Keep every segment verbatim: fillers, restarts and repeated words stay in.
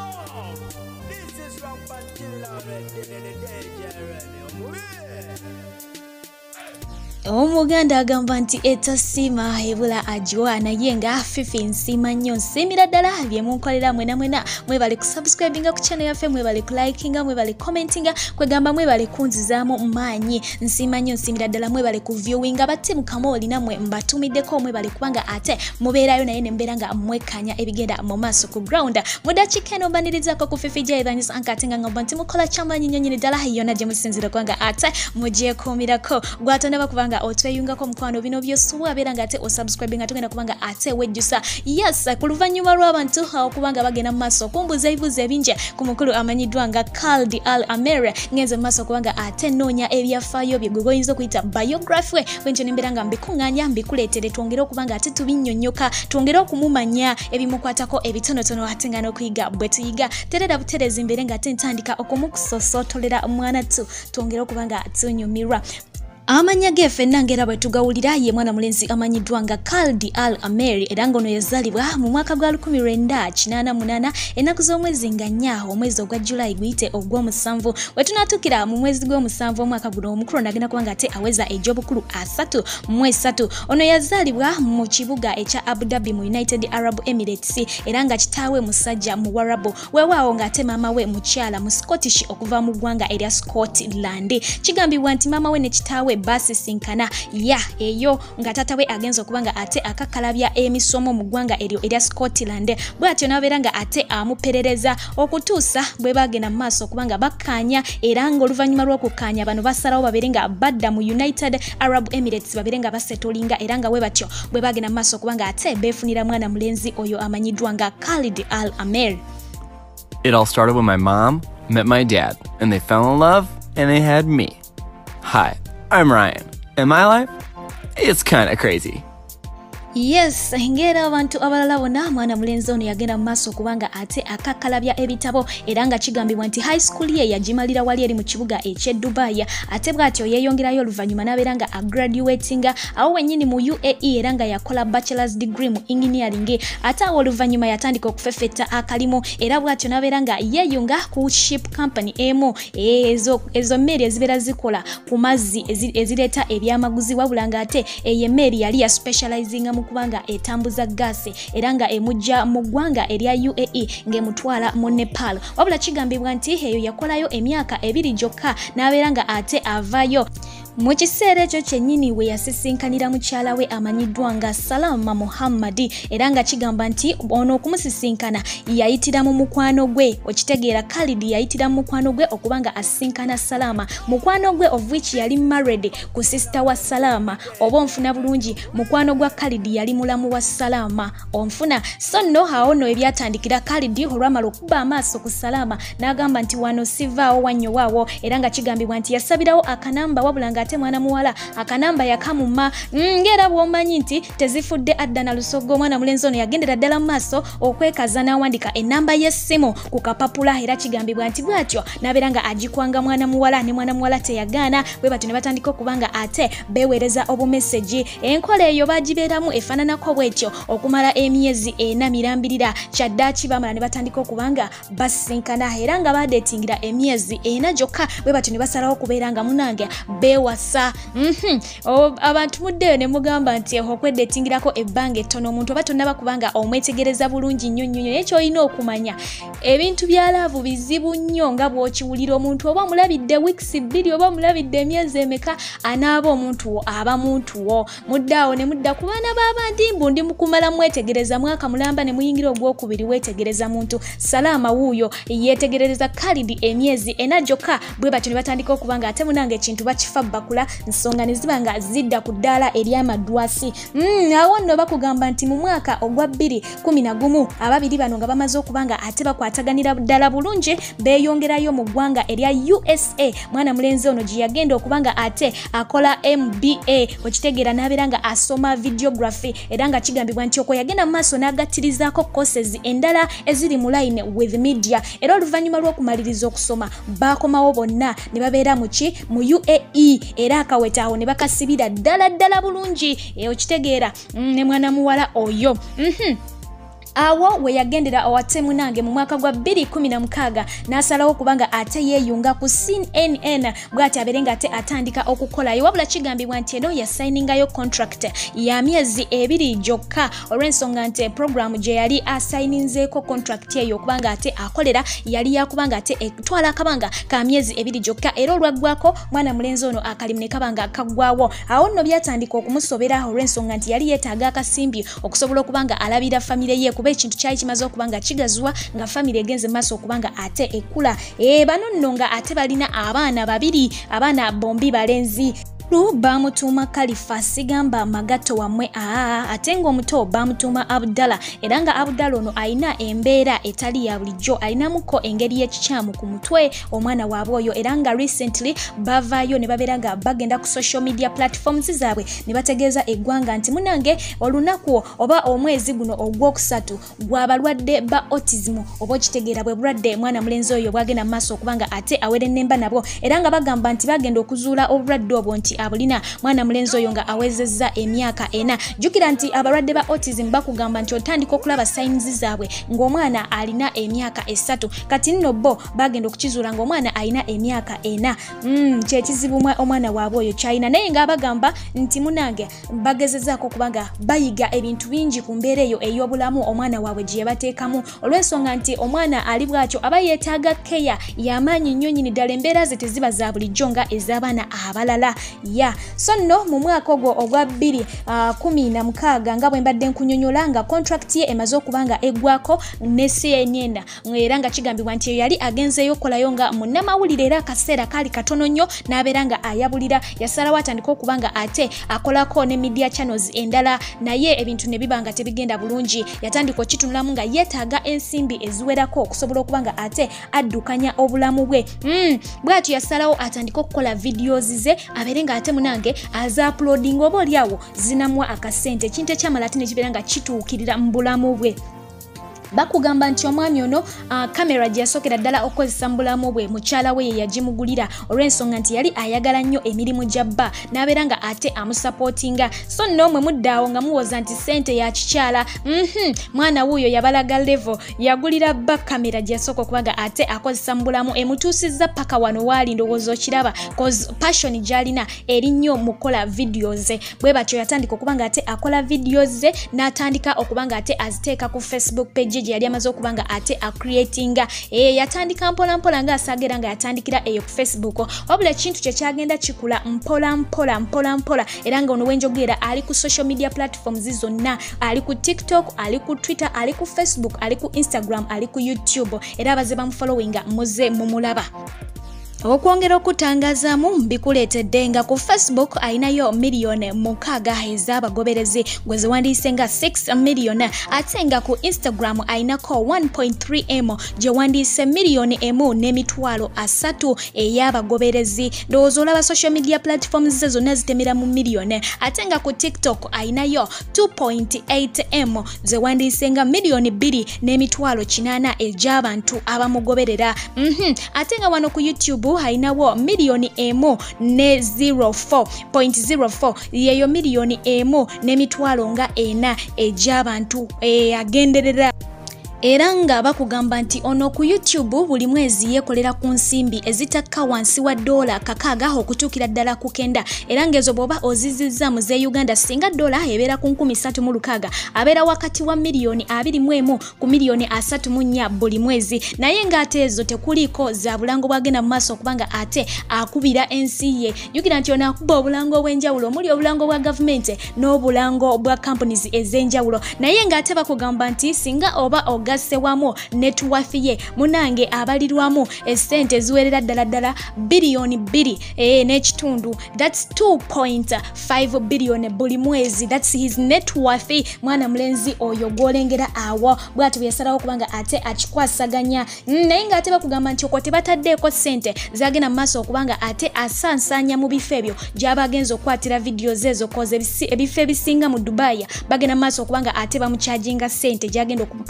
This is wrong for kill already in the danger Omuganda agamba nti etasiima ebula ajiwa naye nga Phiphie nsima nnyo nsiimira ddala bye munkolera mwena mwena mwebale kusubscribinga ku channel yaffe mwebale kulikinga mwebale commentinga kwegamba mwebale kunzizaamu maanyi nsiima nnyo nsiimira ddala mwebale ku viewinga batti mukama olina mwe mbatumiddeko mwebale kubanga ate mubeerayo naye ne mbeera nga mwekanya ebigenda mu maaso ku ground mudakiika eno mbanirizaako ku Phiphie gyebanyisa ankatenga ngamba nti mukola kyamaanyi nnyo nnyini ddala yonna gye musinzira kubanga ate mugyekuumirako gwatonda kubanga otweyungako mukwano bino byosuwa abera nga ate osubscribinga tugenda kubanga ate wejjusa yes ku luvannyuma lw'abantu okubanga bagenda mu maaso okumbuza ebibuuzo ebingi ku mukulu amanyiddwa nga Khalid Al Ameri ngenze mu maaso kubanga ate noonya ebyafaayo bye gwe goyinza okuyita biography we bwentyo nembeera nga mbikuŋŋaanya mbikuleetere twongere okubanga ate tubinnyonnyoka twongere okumumanya ebimukwatako ebitonotono ate nga n'okuyiga bwe tuyiga terera buterezi mbere nga ate ntandika okumukusosootolera mwana tu twongere okubanga tunyumirwa. Amanya gefe nangera bwe tugawulira ye mwana mulenzi amanyiddwa nga Khalid Al Ameri era ngono yazalibwa mu mwaka gwa lukumi lwenda kinaana munaana ennaku z'omwezi nga nnya omwezi ogwa July guyite ogw'omusanvu we tunaatukira mu mwezi gw'omusanvu omwaka guno omukulu ndagenda kubanga ate aweza egy'obukulu asatu mu esatu ono yazalibwa mu kibuga ekya Abu Dhabi mu United Arab Emirates era nga kitaawe musajja mu Warabu weewaawo ng'ate maama we mukyala mu Scottish okuva mu ggwanga erya Scotland kigambibwa nti maama we ne kitaawe basi sinkana ya eyo nga tata we agenza okubanga ate akakalabya emisomo mu ggwanga eryo erya Scotland bwatyo nabeera nga ate amuperereza okutuusa bwe bagenda mu maaso okubanga bakkaanya era nga oluvannyuma lw'okukkaanya bano basalawo babeere nga badda mu United Arab Emirates babeere nga basetolinga era nga we batyo bwe bagenda mu maaso okubanga ate beefunira mwana mulenzi oyo amanyiddwa nga Khalid Al Ameri. It all started when my mom met my dad and they fell in love and they had me. Hi, I'm Ryan, and my life, it's kind of crazy. Yes, ngera abantu abalala bonna mwana mulenzi ono yagenda mu maaso kubanga ate akakalabya ebitabo era nga kigambibwa nti high school ye yagimalira wali eri mu kibuga eky'e Dubai ate bw'atyo yeeyongerayo oluvannyuma n'abeera nga agraduatinga awo wennyini mu U A E era nga yakola bachelor's degree mu engineering ate awo oluvannyuma yatandika okufeffetta akalimu era bw'atyo n'abeera nga yeeyunga ku ship company emu ezo ezo mmeri ezibeera zikola ku mazzi ezireeta ebyamaguzi wabula nga ate eyo emmeri yali ya specializing kubanga etambuza gasi era nga emujja mu ggwanga erya U A E ng'emutwala mu Nepal wabula kigambibwa nti eyo yakolayo emyaka ebiri gyokka n'abeera nga ate avayo. Mu kiseera ekyo kyennyini we yasisinkanira mukyala we amanyiddwa nga Salama Muhammadi era nga kigamba nti ono okumusisinkana yayitira mu mukwano gwe okitegeera Khalid yayitira mu mukwano gwe okubanga asisinkana Salama mukwano gwe of which yali married ku sister wa Salama oba onfuna bulungi mukwano gwa Khalid yali mulamu wa Salama onfuna so no awo no ebyatandikira Khalid olwamala okuba amaaso ku Salama n'agamba nti wano sivaawo wannyo waawo era nga kigambibwa nti yasabirawo akanamba wabula nga ate mwana muwala akanamba yakamuma ngera bw'omanyi nti tezifudde adda na lusogo mwana mulenzi ono yagendera ddala mu maaso okwekaza n'awandika ennamba y'essimu ku kapapula era kigambibwa nti bw'atyo n'abeera nga agikwanga mwana muwala ne mwana muwala teyagaana bwe batyo ne batandika okubanga ate beeweereza obumeseji enkola eyo bagibeeramu efaananako bw'etyo okumala emyezi ena mirambirira kyaddaaki bamala ne batandika okubanga basisinkana era nga badeetingira emyezi ena gyokka bwe batyo ne basalawo okubeera nga munange beewa sa mhm o abantu muddeyo ne mugamba nti okweddetingirako ebbanga ettono omuntu oba tonnaba kubanga omwetegereza bulungi nnyo nnyo ekyo olina okumanya ebintu bya laavu bizibu nnyo nga bw'okiwulira omuntu oba omulabidde weeks bbiri oba omulabidde emyezi emeka anaaba omuntu wo aba muntu wo muddaawo ne mudda ku baana b'abandi mbu ndi mukumala mwetegereza mwaka mulamba ne muyingira ogwokubiri weetegereza muntu Salama wuuyo yeetegereza Khalid emyezi ena gyokka bwe batyo ne batandika okubanga ate munange ekintu bakifa bakula nsonga ne ziba nga zidda ku ddaala ery'amadwasi mm, awo nno bakugamba nti mu mwaka ogwa bbiri kumi na gumu ababiri bano nga bamaze okubanga ate bakwataganira ddala bulungi beeyongerayo mu ggwanga erya U S A mwana mulenzi ono gye yagenda okubanga ate akola M B A okitegeera n'abeera nga asoma videography era nga kigambibwa nti okwo yagenda mu maaso n'agattirizaako courses endala eziri mu line with media era oluvannyuma lw'okumaliriza okusoma baakomawo bonna ne babeera mu ki mu U A E era akaweta awo ne bakasibira ddala ddala bulungi okitegeera ne mwana muwala oyo mhm awo we yagendera owate munange mu mwaka gwa bbiri kumi na mukaaga n'asalawo kubanga ate yeeyunga ku C N N bw'ati abeerenga ate atandika okukolayo wabula kigambibwa nti eno yasayiningayo contract ya myezi ebiri gyokka olw'ensonga nti programu gye yali asayininzeeko contract eyo okubanga ate akolera yali yakubanga ate etwala akabanga ka myezi ebiri gyokka era olwaggwako mwana mulenzi ono akalimu ne kabanga kaggwawo awo nno byatandika okumusobera olw'ensonga nti yali yeetaaga akasimbi okusobola okubanga alabira famire ye kuba ekintu kyali kimaze okubanga kigazwa nga famire egenze maaso okubanga ate ekula e bano nno nga ate balina abaana babiri abaana bombi balenzi Lu bamutuma Khalifa sigamba magato wamwe aa atenga omuto bamutuma Abdallah era nga Abdallah ono alina embeera etali ya bulijjo alinamuko engeri y'ekikyamu ku mutwe omwana waabwe oyo era nga recently bavaayo ne babeera nga bagenda ku social media platforms zaabwe ne bategeeza eggwanga nti munange olunaku oba omwezi guno ogwokusatu gwabalwadde ba autism oba okitegeera bwe bulwadde mwana mulenzi oyo bwagenda mu maaso okubanga ate awere ennemba nabwo era nga bagamba nti bagenda okuzuula obulwadde obwo nti abulina mwana mulenzi oyo nga awezezza emyaka ena jukira nti abalwadde ba autism bakugamba nti otandika okulaba signs zaabwe ng'omwana alina emyaka esatu kati nno bo bagenda okukizuula ng'omwana alina emyaka ena mm, kyekizibu omwana waabwe oyo kyalina naye nga bagamba nti munange bagezezzaako kubanga bayiga ebintu bingi ku mbeera eyo ey'obulamu omwana waabwe gye yabateekamu olw'ensonga nti omwana ali bw'atyo aba yeetaaga keya y'amaanyi nnyo nnyini ddala embeera ze teziba za bulijjo nga ez'abaana abalala ya so nno mu mwaka ogwo ogwa bbiri uh, kumi na mukaaga nga bwe mbadde nkunyonyola nga contract ye emaze okubanga eggwako ne C N N era nga kigambibwa nti yali agenzeeyo okolayo nga munnamawulire era akaseera kaali katono nnyo n'abeera nga ayabulira yasalawo atandika okubanga ate akolako ne media channels endala naye ebintu ne biba nga tebigenda bulungi yatandika okitunulamu nga yeetaaga ensimbi eziwerako okusobola okubanga ate addukanya obulamu bwe mm, bw'atyo yasalawo atandika okukola videos ze abeere nga ate munange aza uploading oba oliawo zinamwa akasente ekintu ekyamala ate ne kibeera nga kituukirira mu bulamu bwe bakugamba nti omwami ono uh, kamera gye yasookera ddala okukozesa mu bulamu bwe mukyala we ye yagimugulira olw'ensonga nti yali ayagala nnyo emirimu gya bba n'abeera nga ate amusapootinga so nno mwe muddaawo nga muwoza nti ssente ya kikyala mm-hmm. mwana wuuyo yabalaga level yagulira bba kamera gye yasooka okubanga ate akozesa mu bulamu emutuusizza paka wano waali ndowooza okiraba cause passion gy'alina eri nnyo mu kukola videos ze bwe batyo yatandika okubanga ate akola videos ze n'atandika okubanga ate aziteeka ku Facebook page gye yali amaze okubanga ate acreatinga e yatandika mpola mpola nga asagera nga yatandikira eyo ku Facebook wabula ekintu kye kyagenda kikula mpola mpola mpola mpola era nga ono wenjogera ali ku social media platforms zonna ali ku TikTok ali ku Twitter ali ku Facebook ali ku Instagram ali ku YouTube era abaze bamufollowinga muze mumulaba okwongera okutangazaamu mbikuleetedde nga ku Facebook ayinayo miliyoni mukaaga ez'abagoberezi gwe ziwandiise nga six million ate nga ku Instagram ayinako one point three M gye wandiise miliyoni emu n'emitwalo asatu ey'abagoberezi ndowooza olaba social media platforms ze zonna zitemera mu miliyoni ate nga ku TikTok ayinayo two point eight M ze wandiise nga miliyoni bbiri n'emitwalo kinaana egy'abantu abamugoberera mm-hmm. ate nga wano ku YouTube hainawo miliyoni emu ne zero four point zero four yeyo miliyoni emu n'emitwalo nga ena egy'abantu agenderera era nga bakugamba nti ono ku YouTube buli mwezi yekolera ku nsimbi ezitakka wansi wa dola kakaaga okutuukira ddala ku kenda era ng'ezo bw'oba ozizizza mu ze Uganda singa dola ebeera ku nkumi ssatu mu lukaaga abeera wakati wa miliyoni abiri mu emu ku miliyoni asatu mu nnya buli mwezi naye ng'ate ezo tekuliiko za bulango bwagenda mu maaso okubanga ate akubira ensi ye jukira nti ono akuba obulango obw'enjawulo omuli obulango bwa gavumenti n'obulango bwa companies ez'enjawulo naye ng'ate bakugamba nti singa oba oga gasewamu netwafiye munange abalirwamu esente eziwerera ddala ddala biliyoni bbiri eh n'ekitundu that's two point five billion buli mwezi that's his net worth mwana mulenzi oyo gwolengera awo bw'atyo yasalawo kubanga ate akikwasaganya naye nga ate bakugamba nti okwo tebataddeeko sente zagenda mu maaso okubanga ate asansanya mu bifo ebyo gy'abagenza okukwatira videos ezo koze ebifo ebisinga mu Dubai bagenda mu maaso okubanga ate bamucharginga sente gyagenda gyakwa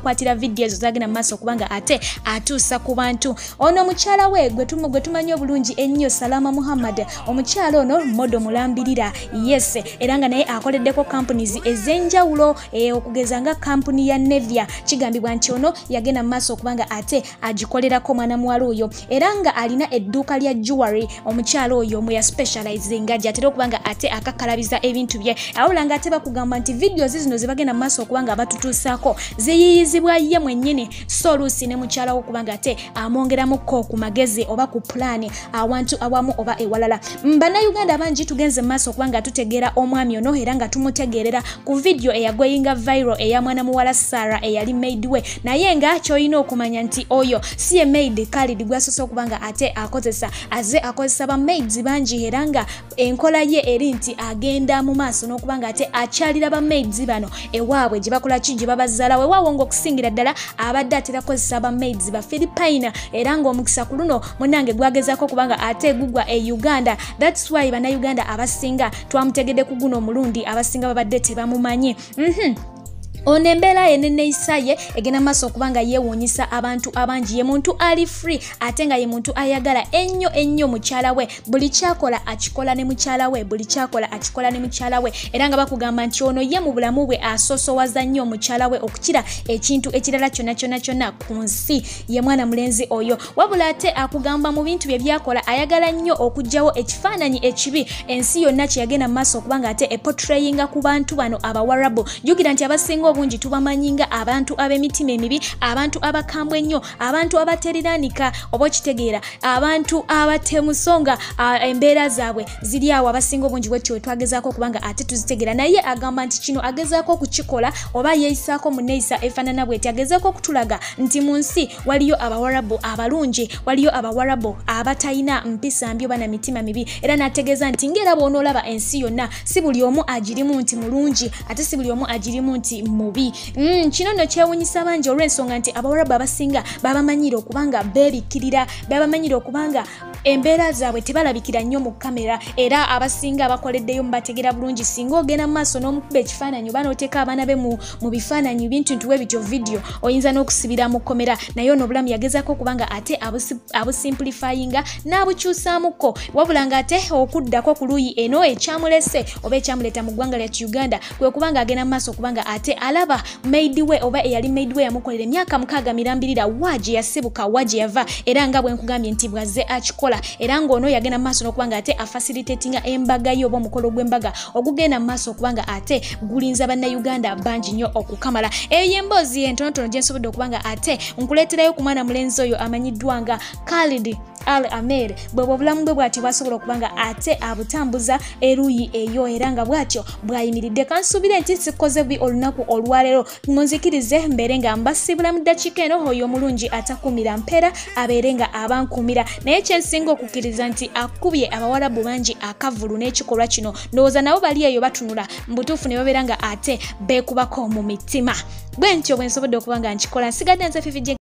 wakwatira video ezo zagenda maaso kubanga ate atuusa ku bantu. Ono mukyala we gwe tumu gwe tumanyi obulungi ennyo Salama Muhammad, omukyala ono modo mulambirira, yes, era nga naye akoleddeko companies ez'enjawulo e, okugeza nga company ya Nevia. Kigambibwa nti ono yagenda maaso kubanga ate agikolerako mwana muwala oyo, era nga alina edduuka lya jewelry. Omukyala oyo mu ya specializinga gyatera okubanga ate akakalabiza ebintu bye, awula nga ate bakugamba nti videos zino zibagenda maaso okubanga batutuusaako ziyiyizibwa ye mwennyini, so oluusi ne mukyala wo okubanga ate amwongeramuko ku magezi oba ku pulaani awantu awamu oba ewalala. Bannayuganda bangi tugenze maaso okubanga tutegeera omwami ono era nga tumutegeerera ku video eyagweyinga viral eya mwana muwala Sarah eyali made we, naye nga kyolina okumanya nti oyo si ye maid Khalid gwasoose okubanga ate akozesa, aze akozesa ba maids bangi era nga enkola ye eri nti agenda mu maaso n'okubanga ate akyalira ba maids bano ewaabwe gye bakola ki gye babazaala weewaawo ng'okusingira ddala abadde atera kozesa ba maids ba Philippine, era ng'omukisa ku luno munnange gwagezaako kubanga ate gugwa e Uganda. That's why bannayuganda abasinga twamutegedde ku guno omulundi abasinga babadde tebamumanyi. mhm Ono embeera enneeyisa ye egenda maaso okubanga yeewuunyisa abantu abangi. Ye muntu ali free ate nga ye muntu ayagala ennyo ennyo mukyala we, buli kyakola akikola ne mukyala we, buli kyakola akikola ne mukyala we, era nga bakugamba nti ono ye mu bulamu bwe asoosowaza nnyo mukyala we okukira ekintu ekirala kyonna kyonna kyonna ku nsi. Ye mwana mulenzi oyo, wabula ate akugamba mu bintu bye byakola ayagala nnyo okuggyawo ekifaananyi ekibi ensi yonna kye yagenda maaso okubanga ate eportrayinga ku bantu bano Abawarabu. Jjukira nti abasinga obungi tubamanyinga abantu ab'emitima emibi, abantu abakambwe ennyo, abantu abateriranika oba okitegeera, abantu abatemusonga embeera zaabwe ziri awo. Abasinga obungi bwetyo we twagezaako okubanga ate tuzitegeera, naye agamba nti kino agezaako okukikola oba yeeyisaako mu nneeyisa efaanana bweti. Agezaako okutulaga nti mu nsi waliyo Abawarabu abalungi, waliyo Abawarabu abatalina mpisa mbi oba na mitima mibi, era n'ategeeza nti ng'era bw'onoolaba ensi yonna si buli omu agirimu nti mulungi ate si buli omu agirimu nti mubi. Mm, kino nno kyewuunyisa bangi olw'ensonga nti Abawarabu abasinga babamanyire okubanga beebikkirira, babamanyire okubanga embeera zaabwe tebalabikira nnyo mu kamera, era abasinga abakoleddeyo mubategeera bulungi. Singa ogenda mu maaso n'omukuba ekifaananyi oba n'oteeka abaana be mu, mu bifaananyi bintu ntuwe bityo video, oyinza n'okusibira mu komera. Naye ono obulamu yagezaako okubanga ate abusimplifyinga n'abukyusaamuko, wabula nga ate okuddako ku luuyi eno ekyamulese oba ekyamuleeta mu ggwanga lya Uganda kwe kubanga agenda mu maaso okubanga ate alaba made we oba eyali made we yamukolera emyaka mukaaga mirambirira waje yasibuka waje yava, era nga bwe nkugambye nti bwaze akikola, era ng'ono yagenda maaso n'okubanga ate afacilitatinga embaga yo oba omukolo gw'embaga ogugenda maaso okubanga ate gulinza bannayuganda bangi nnyo okukamala. Eyo y'emboozi entonotono gye nsobodde okubanga ate nkuleeterayo ku mwana mulenzi oyo amanyiddwa nga Khalid Al Ameri. Bwe bw'obulamu bwe bw'atyo bwasobola okubanga ate abutambuza eruuyi eyo, era nga bw'atyo bw'ayimiridde. Kansuubire nti sikoze bi olunaku olwaleero, munzikirize mbeere nga mbasibula mu ddakiika eno oyo omulungi atakumira mpeera abeere nga abankumira. Naye kyensinga okukkiriza nti akubye Abawarabu bangi akavulu n'ekikolwa kino, ndowooza nabo bali eyo batunula mu butuufu ne babeera nga ate beekubako mu mitima. Bwe ntyo bwe nsobodde okuba nga nkikola. Nsigadde nze Phiphie.